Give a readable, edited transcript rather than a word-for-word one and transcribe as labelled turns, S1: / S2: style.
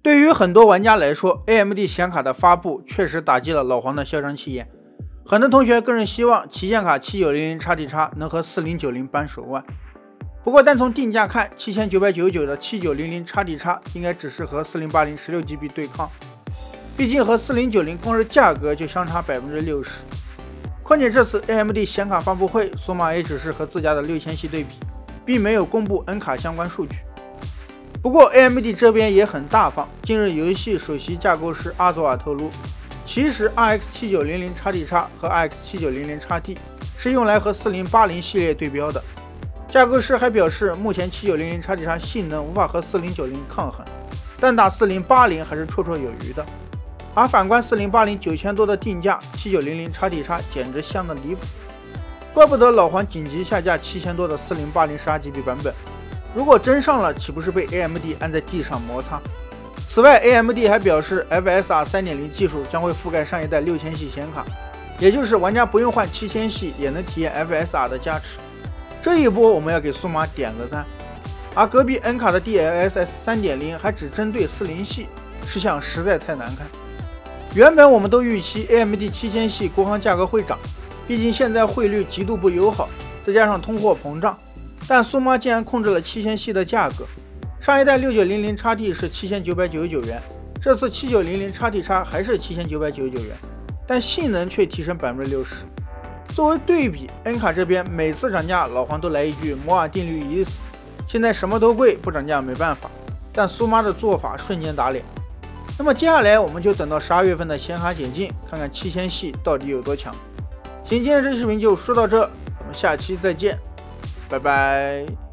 S1: 对于很多玩家来说 ，AMD 显卡的发布确实打击了老黄的嚣张气焰。很多同学更是希望旗舰卡 7900XT× 能和4090扳手腕。不过单从定价看，7999的 7900XT× 应该只是和4080 16GB 对抗，毕竟和4090光是价格就相差60%。况且这次 AMD 显卡发布会，索马也只是和自家的6000系对比，并没有公布 N 卡相关数据。不过 AMD 这边也很大方，近日游戏首席架构师阿佐尔透露，其实 RX 7900XT× 和 RX 7900XT 是用来和4080系列对标的。架构师还表示，目前 7900XT× 性能无法和4090抗衡，但打4080还是绰绰有余的。而反观4080 9000多的定价，7900XT× 简直香的离谱，怪不得老黄紧急下架7000多的4080 18GB 版本。如果真上了，岂不是被 AMD 按在地上摩擦？此外 ，AMD 还表示 FSR 3.0 技术将会覆盖上一代6000系显卡，也就是玩家不用换7000系也能体验 FSR 的加持。这一波我们要给苏马点个赞。而隔壁 N 卡的 DLSS 3.0 还只针对40系，吃相实在太难看。原本我们都预期 AMD 7000系国行价格会涨，毕竟现在汇率极度不友好，再加上通货膨胀。但苏妈竟然控制了7000系的价格，上一代6900XT 是7999元，这次7900XT× 还是7999元，但性能却提升60%。作为对比 ，N 卡这边每次涨价，老黄都来一句摩尔定律已死，现在什么都贵，不涨价没办法。但苏妈的做法瞬间打脸。那么接下来我们就等到12月份的显卡解禁，看看7000系到底有多强。行，今天这视频就说到这，我们下期再见。拜拜。